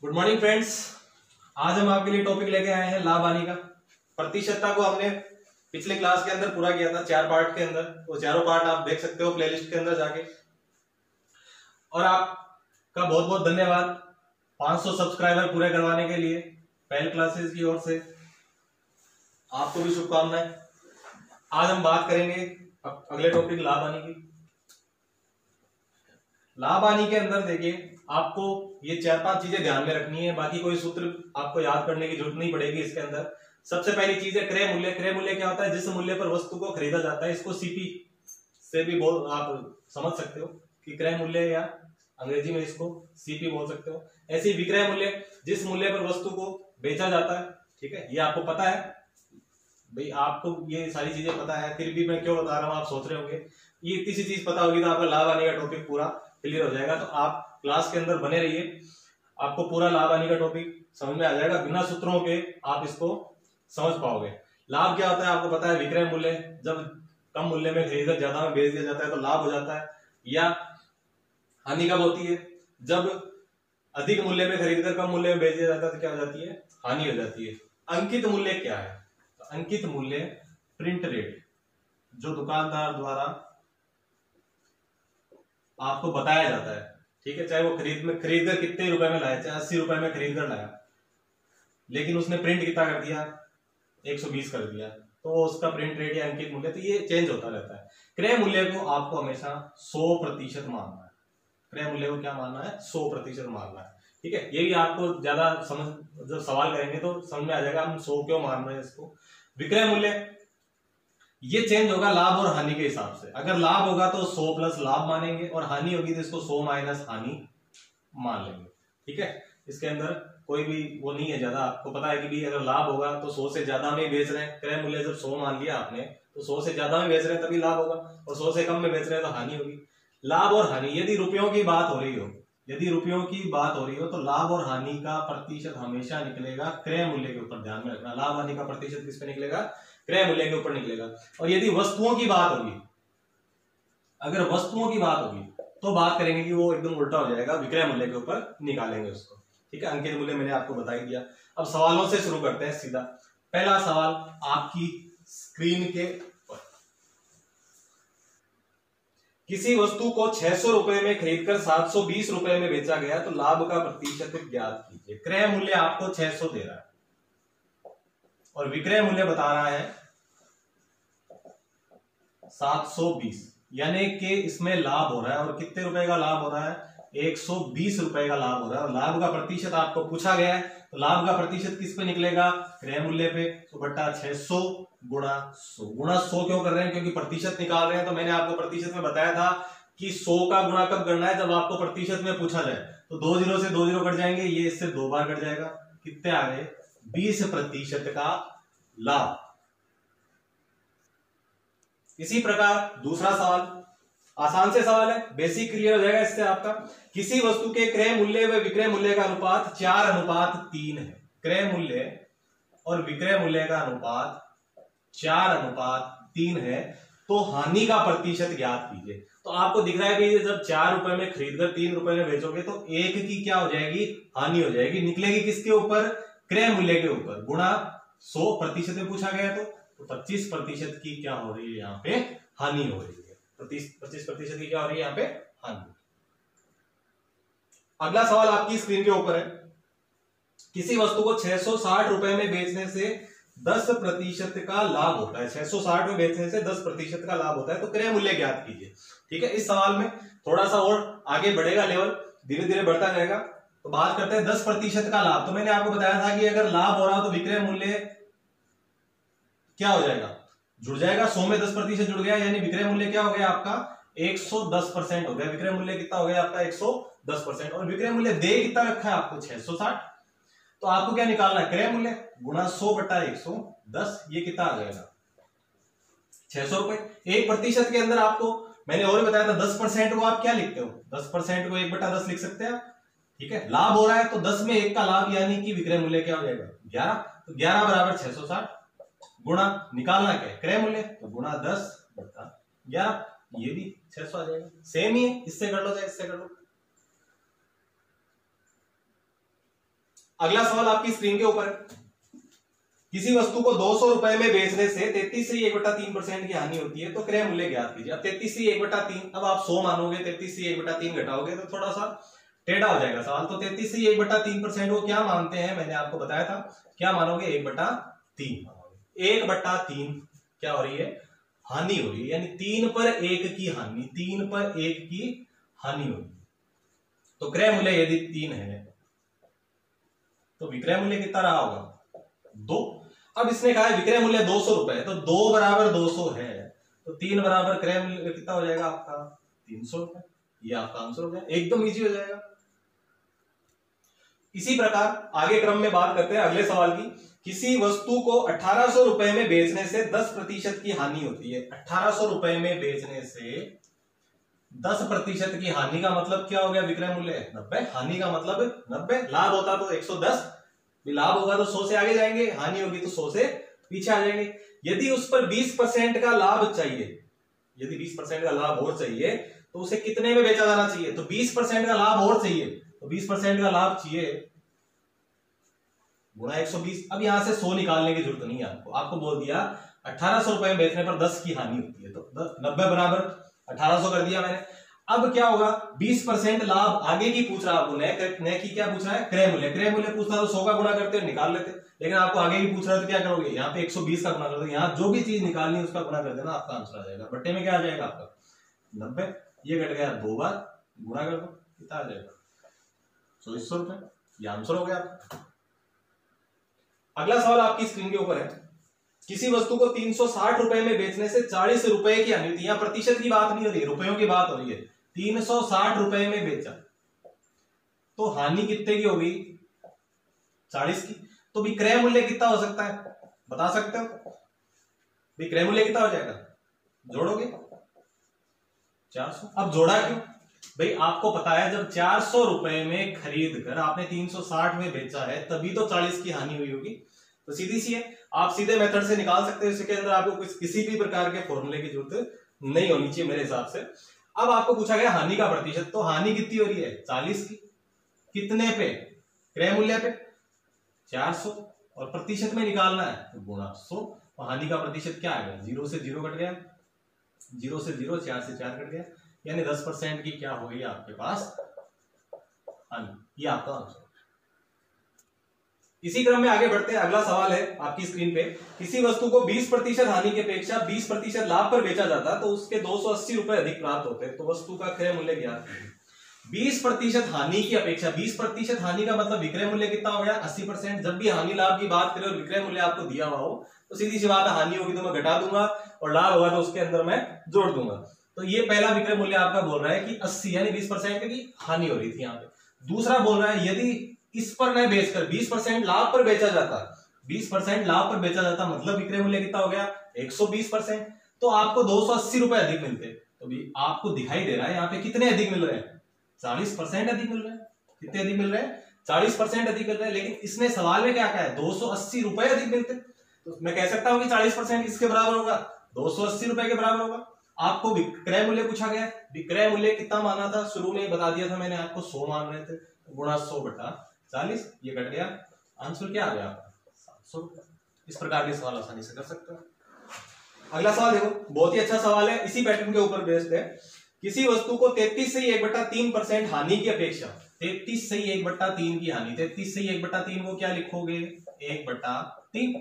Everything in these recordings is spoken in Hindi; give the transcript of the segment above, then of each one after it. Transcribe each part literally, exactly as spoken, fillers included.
Good morning friends. आज हम आपके लिए टॉपिक लेके आए हैं लाभ हानि का। प्रतिशतता को हमने पिछले क्लास के अंदर पूरा किया था चार पार्ट के अंदर। वो चारों पार्ट आप देख सकते हो प्लेलिस्ट के अंदर जाके। और आपका बहुत बहुत धन्यवाद पाँच सौ सब्सक्राइबर पूरे करवाने के लिए पहल क्लासेस की ओर से। आपको भी शुभकामनाएं। आज हम बात करेंगे अगले टॉपिक लाभ हानि की। लाभ हानि के अंदर देखिए आपको ये चार पांच चीजें ध्यान में रखनी है, बाकी कोई सूत्र आपको याद करने की जरूरत नहीं पड़ेगी इसके अंदर। सबसे पहली चीज है क्रय मूल्य। क्रय मूल्य क्या होता है? जिस मूल्य पर वस्तु को खरीदा जाता है। इसको सीपी से भी बोल आप समझ सकते हो कि क्रय मूल्य, या अंग्रेजी में इसको सीपी बोल सकते हो। ऐसे ही विक्रय मूल्य, जिस मूल्य पर वस्तु को बेचा जाता है। ठीक है, ये आपको पता है भाई, आपको ये सारी चीजें पता है, फिर भी मैं क्यों बता रहा हूँ आप सोच रहे होंगे। ये इतनी सी चीज पता होगी तो आपका लाभ हानि का टॉपिक पूरा क्लियर हो जाएगा। तो आप क्लास के अंदर बने रहिए, आपको पूरा लाभ हानि का टॉपिक समझ में आ जाएगा। बिना सूत्रों के आप इसको समझ पाओगे। लाभ क्या होता है आपको पता है? विक्रय मूल्य, जब कम मूल्य में खरीदकर ज्यादा में बेच दिया जाता है तो लाभ हो जाता है। या हानि कब होती है? जब अधिक मूल्य में खरीदकर कम मूल्य में बेच दिया जाता है तो क्या हो जाती है? हानि हो जाती है। अंकित मूल्य क्या है? तो अंकित मूल्य प्रिंट रेट, जो दुकानदार द्वारा आपको बताया जाता है। ठीक है, चाहे वो खरीद में खरीद कर कितने रुपए में लाया, चाहे अस्सी रुपए में खरीद कर लाया, लेकिन उसने प्रिंट कितना कर दिया? एक सौ बीस कर दिया, तो उसका प्रिंट रेट या अंकित मूल्य तो ये चेंज होता रहता है। क्रय मूल्य को आपको हमेशा सौ प्रतिशत मानना है। क्रय मूल्य को क्या मानना है? सौ प्रतिशत मानना है। ठीक है, ये भी आपको ज्यादा समझ, जब सवाल करेंगे तो समझ में आ जाएगा हम सौ क्यों मान रहे हैं इसको। विक्रय मूल्य ये चेंज होगा लाभ और हानि के हिसाब से। अगर लाभ होगा तो सौ प्लस लाभ मानेंगे, और हानि होगी तो इसको सौ माइनस हानि मान लेंगे। ठीक है, इसके अंदर कोई भी वो नहीं है ज्यादा। आपको पता है कि भी अगर लाभ होगा तो सौ से ज्यादा में बेच रहे हैं। क्रय मूल्य जब सौ मान लिया आपने तो सौ से ज्यादा में बेच रहे हैं तभी लाभ होगा, और सौ से कम में बेच रहे हैं तो हानि होगी। लाभ और हानि, यदि रुपयों की बात हो रही हो यदि रुपयों की बात हो रही हो तो लाभ और हानि का प्रतिशत हमेशा निकलेगा क्रय मूल्य के ऊपर। ध्यान में रखना, लाभ हानि का प्रतिशत किस पे निकलेगा? क्रय मूल्य के ऊपर निकलेगा। और यदि वस्तुओं की बात होगी, अगर वस्तुओं की बात होगी तो बात करेंगे कि वो एकदम उल्टा हो जाएगा, विक्रय मूल्य के ऊपर निकालेंगे उसको। ठीक है, अंकित मूल्य मैंने आपको बता ही दिया। अब सवालों से शुरू करते हैं सीधा। पहला सवाल आपकी स्क्रीन के ऊपर। किसी वस्तु को छह सौ रुपए में खरीदकर सात सौ बीस रुपए में बेचा गया तो लाभ का प्रतिशत ज्ञात कीजिए। क्रय मूल्य आपको छह सौ दे रहा है और विक्रय मूल्य बता रहा है सात सौ बीस, यानी कि इसमें लाभ हो रहा है। और कितने रुपए का लाभ हो रहा है? एक सौ बीस रुपए का लाभ हो रहा है। और लाभ का प्रतिशत आपको पूछा गया है, तो लाभ का प्रतिशत किस पे निकलेगा? क्रय मूल्य पे। तो बट्टा छह सौ गुणा सौ। गुणा सौ क्यों कर रहे हैं? क्योंकि प्रतिशत निकाल रहे हैं। तो मैंने आपको प्रतिशत में बताया था कि सौ का गुणा कब करना है? जब आपको प्रतिशत में पूछा जाए। तो दो जीरो से दो जीरो कट जाएंगे, ये इससे दो बार कट जाएगा। कितने आ गए? बीस प्रतिशत का लाभ। इसी प्रकार दूसरा सवाल, आसान से सवाल है, बेसिक क्लियर हो जाएगा इससे आपका। किसी वस्तु के क्रय मूल्य व विक्रय मूल्य का अनुपात चार अनुपात तीन है। क्रय मूल्य और विक्रय मूल्य का अनुपात चार अनुपात तीन है, तो हानि का प्रतिशत ज्ञात कीजिए। तो आपको दिख रहा है कि जब चार रुपए में खरीदकर तीन रुपए में बेचोगे तो एक की क्या हो जाएगी? हानि हो जाएगी। निकलेगी किसके ऊपर? क्रय मूल्य के ऊपर। गुणा सौ, प्रतिशत में पूछा गया तो पच्चीस प्रतिशत की क्या हो रही है? यहाँ पे हानि हो रही है। पच्चीस प्रतिशत की क्या हो रही है? यहाँ पे हानि। अगला सवाल आपकी स्क्रीन के ऊपर है। किसी वस्तु को छह सौ साठ रुपए में बेचने से दस प्रतिशत का लाभ होता है। छह सौ साठ में बेचने से दस प्रतिशत का लाभ होता है, तो क्रय मूल्य ज्ञात कीजिए। ठीक है, इस सवाल में थोड़ा सा और आगे बढ़ेगा, लेवल धीरे धीरे बढ़ता जाएगा। तो बात करते हैं दस प्रतिशत का लाभ। तो मैंने आपको बताया था कि अगर लाभ हो रहा हो तो विक्रय मूल्य क्या हो जाएगा? जुड़ जाएगा। सौ में दस प्रतिशत जुड़ गया, यानी विक्रय मूल्य क्या हो गया आपका? एक सौ दस परसेंट हो गया। विक्रय मूल्य कितना हो गया आपका? एक सौ दस परसेंट। और विक्रय मूल्य दे कितना रखा है आपको? छह सौ साठ। तो आपको क्या निकालना है? क्रय मूल्य गुणा सौ बटा एक सौ दस। ये कितना आ जाएगा? छह सौ रुपए। एक प्रतिशत के अंदर आपको मैंने और बताया था दस परसेंट को आप क्या लिखते हो? दस परसेंट को एक बटा दस लिख सकते हैं। ठीक है, लाभ हो रहा है तो दस में एक का लाभ, यानी कि विक्रय मूल्य क्या हो जाएगा? ग्यारह। तो ग्यारह बराबर छह सौ साठ। गुणा निकालना क्या है? क्रय मूल्य, तो गुणा दस बटा ग्यारह। ये भी छह सौ आ जाएगा। सेम ही है, इससे कर लो चाहे इससे कर लो। अगला सवाल आपकी स्क्रीन के ऊपर है। किसी वस्तु को दो सौ रुपए में बेचने से तैतीस से एक बटा तीन परसेंट की हानि होती है, तो क्रय मूल्य ज्ञात कीजिए। अब तैतीस से एक बटा तीन, अब आप सौ मानोगे, तैतीस से एक बटा तीन घटाओगे तो थोड़ा सा टेढ़ा हो जाएगा सवाल। तो तैतीस से एक बटा तीन परसेंट वो क्या मानते हैं, मैंने आपको बताया था, क्या मानोगे, एक बटा तीन मानोगे। एक बटा तीन क्या हो रही है, हानि हो रही है, यानी तीन पर एक की हानि, तीन पर एक की हानि हो रही है। तो क्रय मूल्य यदि तीन है तो विक्रय मूल्य कितना रहा होगा, दो। अब इसने कहा है विक्रय मूल्य दो सौ रुपए, तो दो बराबर दो सौ है, तो तीन बराबर क्रय मूल्य कितना हो जाएगा आपका, तीन सौ रुपए। ये आपका आंसर हो गया, एकदम इजी हो जाएगा। इसी प्रकार आगे क्रम में बात करते हैं अगले सवाल की। किसी वस्तु को अठारह सौ रुपए में बेचने से दस प्रतिशत की हानि होती है। अठारह सौ रुपए में बेचने से दस प्रतिशत की हानि का मतलब क्या हो गया, विक्रय मूल्य नब्बे, हानि का मतलब नब्बे, लाभ होता तो एक सौ दस, लाभ होगा तो सौ से आगे जाएंगे, हानि होगी तो सौ से पीछे आ जाएंगे। यदि उस पर बीस परसेंट का लाभ चाहिए, यदि बीस परसेंट का लाभ और चाहिए तो उसे कितने में बेचा जाना चाहिए, तो बीस परसेंट का लाभ और चाहिए, तो बीस परसेंट का लाभ चाहिए गुणा एक सौ बीस। अब यहां से सौ निकालने की जरूरत नहीं है आपको, आपको बोल दिया अठारह सौ रुपए में बेचने पर दस की हानि होती है, तो नब्बे बराबर अठारह सौ कर दिया मैंने। अब क्या होगा, बीस परसेंट लाभ आगे की पूछ रहा है आपको, नए की क्या पूछ रहा है, क्रय मूल्य। क्रय मूल्य पूछता तो सौ का गुणा करते हो निकाल लेते, लेकिन आपको आगे की पूछ रहा है तो क्या करोगे, यहाँ पे एक सौ बीस का गुणा कर दो, यहाँ जो भी चीज निकालनी है उसका गुणा कर देना, आपका आंसर आ जाएगा। बट्टे में क्या आ जाएगा आपका नब्बे, ये कट गया दो बार, गुणा कर दो कितना आ जाएगा, चौबीस सौ रुपए, ये आंसर हो गया। अगला सवाल आपकी स्क्रीन के ऊपर है। किसी वस्तु को तीन सौ साठ रुपए में बेचने से चालीस रुपए की हानि होती है। यहां प्रतिशत की बात नहीं हो रही, रुपयों की बात हो रही है। तीन सौ साठ रुपए में बेचा तो हानि कितने की होगी, चालीस की। तो विक्रय मूल्य कितना हो सकता है, बता सकते हो, विक्रय मूल्य कितना हो जाएगा, जोड़ोगे चार सौ। अब जोड़ा क्यों भाई, आपको पता है जब चार सौ रुपए में खरीद कर आपने तीन सौ साठ में बेचा है तभी तो चालीस की हानि हुई होगी। तो सीधी सी है, आप सीधे मेथड से निकाल सकते हो, इसके अंदर आपको कुछ किसी भी प्रकार के फॉर्मूले की जरूरत नहीं होनी चाहिए मेरे हिसाब से। अब आपको पूछा गया हानि का प्रतिशत, तो हानि कितनी हो रही है, चालीस की, कितने पे, क्रय मूल्य पे चार सौ, और प्रतिशत में निकालना है तो गुणा सौ, और हानि का प्रतिशत क्या आ गया, जीरो से जीरो कट गया, जीरो से जीरो, चार से चार कट गया, यानी दस परसेंट की क्या हो गई आपके पास हानि, ये आपका आंसर। इसी क्रम में आगे बढ़ते हैं, अगला सवाल है आपकी स्क्रीन पे। किसी वस्तु को बीस प्रतिशत हानि की अपेक्षा बीस प्रतिशत लाभ पर बेचा जाता तो उसके दो सौ अस्सी रुपए अधिक प्राप्त होते, तो वस्तु का क्रय मूल्य ज्ञात कीजिए। बीस प्रतिशत हानि की अपेक्षा, बीस प्रतिशत हानि का मतलब विक्रय मूल्य कितना हो गया, अस्सी परसेंट। जब भी हानि लाभ की बात करें और विक्रय मूल्य आपको दिया हुआ हो तो सीधी सी बात है, हानि होगी तो मैं घटा दूंगा और लाभ होगा तो उसके अंदर मैं जोड़ दूंगा। तो ये पहला विक्रय मूल्य आपका बोल रहा है कि अस्सी, यानी बीस परसेंट की हानि हो रही थी यहाँ पे। दूसरा बोल रहा है यदि इस पर न बेचकर बीस परसेंट लाभ पर बेचा जाता, बीस परसेंट लाभ पर बेचा जाता मतलब विक्रय मूल्य कितना हो गया, एक सौ बीस परसेंट, तो आपको दो सौ अस्सी रुपए अधिक मिलते। तो भी आपको दिखाई दे रहा है यहाँ पे कितने अधिक मिल रहे हैं, चालीस परसेंट अधिक मिल रहे हैं। कितने अधिक मिल रहे हैं, चालीस परसेंट अधिक मिल रहे हैं। लेकिन इसने सवाल में क्या कहा है, दो सौ अस्सी रुपए अधिक मिलते, तो मैं कह सकता हूं कि चालीस परसेंट किसके बराबर होगा, दो सौ अस्सी रुपए के बराबर होगा। आपको विक्रय मूल्य पूछा गया, विक्रय मूल्य कितना माना था, शुरू में बता दिया था मैंने आपको, सौ मान रहे थे, गुणा सौ बटा चालीस, ये कट गया, आंसर क्या आ गया आपका, सात सौ रुपए। इस प्रकार के सवाल आसानी से कर सकते हो। अगला सवाल देखो, बहुत ही अच्छा सवाल है, इसी पैटर्न के ऊपर बेस्ड है। किसी वस्तु को तैतीस से एक बट्टा तीन परसेंट हानि की अपेक्षा, तैतीस से एक बट्टा तीन की हानि, तैतीस से एक बट्टा तीन को क्या लिखोगे, एक बट्टा तीन।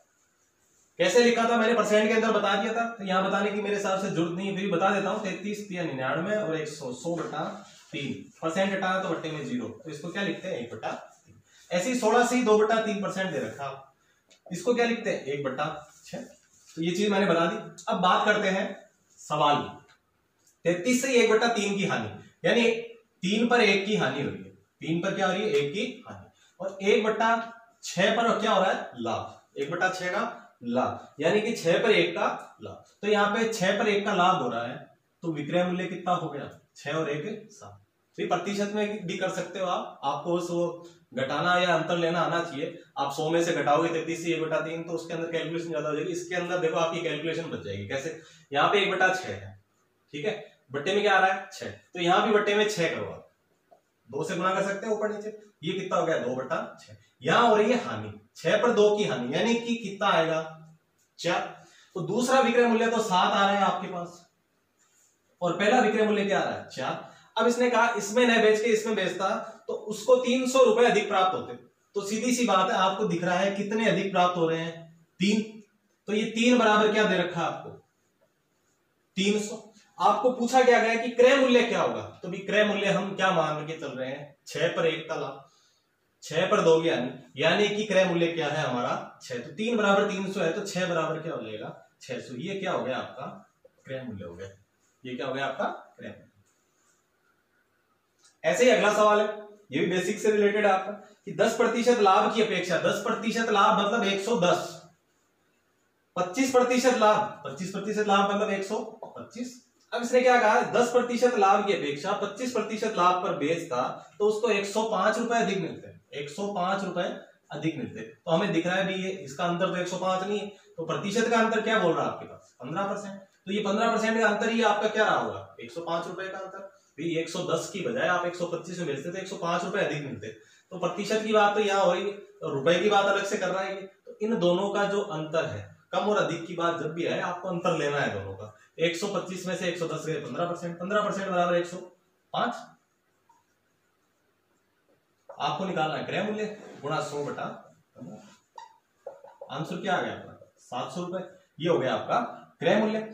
कैसे लिखा था मैंने, परसेंट के अंदर बता दिया था, तो यहां बताने की मेरे हिसाब से जरूरत नहीं है, फिर बता देता हूं। तैतीस तिया निन्यानवे और एक सौ, सौ बटा तीन, परसेंट हटाना तो बट्टे में जीरो, तो इसको क्या लिखते हैं, एक बट्टा तीन। ऐसे ही सोलह से दो बट्टा तीन परसेंट दे रखा, इसको क्या लिखते हैं, एक बट्टा छह। तो ये चीज मैंने बता दी। अब बात करते हैं सवाल में, तैतीस से एक बट्टा तीन की हानि, यानी तीन पर एक की हानि हो रही है, तीन पर क्या हो रही है, एक की हानि, और एक बट्टा छह पर क्या हो रहा है, लाभ, एक बट्टा छह का लाभ, यानी कि छह पर एक का लाभ। तो यहाँ पे छह पर एक का लाभ हो रहा है, तो विक्रय मूल्य कितना हो गया, छह और एक सात। तो प्रतिशत में भी कर सकते हो आप, आपको बस वो घटाना या अंतर लेना आना चाहिए। आप सौ में से घटाओगे तैतीस से एक बटा तीन, तो उसके अंदर कैलकुलेशन ज्यादा हो जाएगी। इसके अंदर देखो आपकी कैलकुलेशन बच जाएगी। कैसे, यहाँ पे एक बटा छह है, ठीक है, बट्टे में क्या आ रहा है, छह, तो यहाँ भी बट्टे में छह करो आप, दो से गुना कर सकते हैं ऊपर नीचे। ये कितना हो गया, दो बटा छह। यहां हो रही है हानि, छह पर दो की हानि, यानी कि कितना आएगा, चार। तो दूसरा विक्रय मूल्य तो सात आ रहा है आपके पास, और पहला विक्रय मूल्य क्या आ रहा है, चार। अब इसने कहा इसमें न बेच के इसमें बेचता तो उसको तीन सौ रुपए अधिक प्राप्त होते। तो सीधी सी बात है, आपको दिख रहा है कितने अधिक प्राप्त हो रहे हैं, तीन। तो ये तीन बराबर क्या दे रखा है आपको, तीन सौ। आपको पूछा क्या गया कि क्रय मूल्य क्या होगा, तो भी क्रय मूल्य हम क्या मान के चल रहे हैं, छह पर एक का लाभ, छह पर दो की हानि, यानी कि क्रय मूल्य क्या है हमारा, छह। तो तीन बराबर तीन सौ है, तो छह बराबर क्या हो जाएगा, छह सौ। ये क्या हो गया आपका क्रय मूल्य हो गया, ये क्या हो गया आपका क्रय मूल्य। ऐसे ही अगला सवाल है, ये भी बेसिक से रिलेटेड है आपका, कि दस प्रतिशत लाभ की अपेक्षा, दस प्रतिशत लाभ मतलब एक सौ दस, पच्चीस प्रतिशत लाभ, पच्चीस प्रतिशत लाभ मतलब एक सौ पच्चीस। अब इसने क्या कहा, दस प्रतिशत लाभ की अपेक्षा पच्चीस प्रतिशत लाभ पर बेचता तो उसको एक सौ पांच रुपए अधिक मिलते, एक सौ पांच रुपए अधिक मिलते। तो हमें दिख रहा है भी ये इसका अंतर तो एक सौ पांच नहीं है, तो प्रतिशत का अंतर क्या बोल रहा है आपके पास, पंद्रह परसेंट। तो ये पंद्रह परसेंट का अंतर ही आपका क्या रहा होगा, एक सौ पांच रुपए का अंतर। एक सौ दस की बजाय आप एक सौ पच्चीस में बेचते तो एक सौ पांच रुपए अधिक मिलते। तो प्रतिशत की बात तो यहाँ हो रही है, तो रुपए की बात अलग से कर रहा है। तो इन दोनों का जो अंतर है, कम और अधिक की बात जब भी आए आपको अंतर लेना है दोनों का। एक सौ पच्चीस में से एक सौ दस गए पंद्रह परसेंट, पंद्रह परसेंट बराबर एक सौ पांच। आपको निकालना है क्रय मूल्य गुणा सौ बटा पंद्रह। आंसर क्या आ गया आपका, सात सौ रुपए। ये हो गया आपका क्रय मूल्य।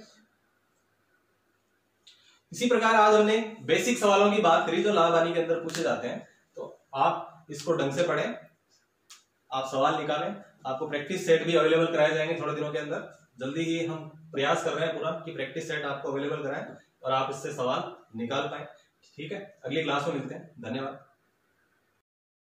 इसी प्रकार आज हमने बेसिक सवालों की बात करी जो लाभ हानि के अंदर पूछे जाते हैं। तो आप इसको ढंग से पढ़ें, आप सवाल निकालें। आपको प्रैक्टिस सेट भी अवेलेबल कराए जाएंगे थोड़े दिनों के अंदर। जल्दी ही हम प्रयास कर रहे हैं पूरा कि प्रैक्टिस सेट आपको अवेलेबल कराएं और आप इससे सवाल निकाल पाए। ठीक है, अगली क्लास में मिलते हैं। धन्यवाद।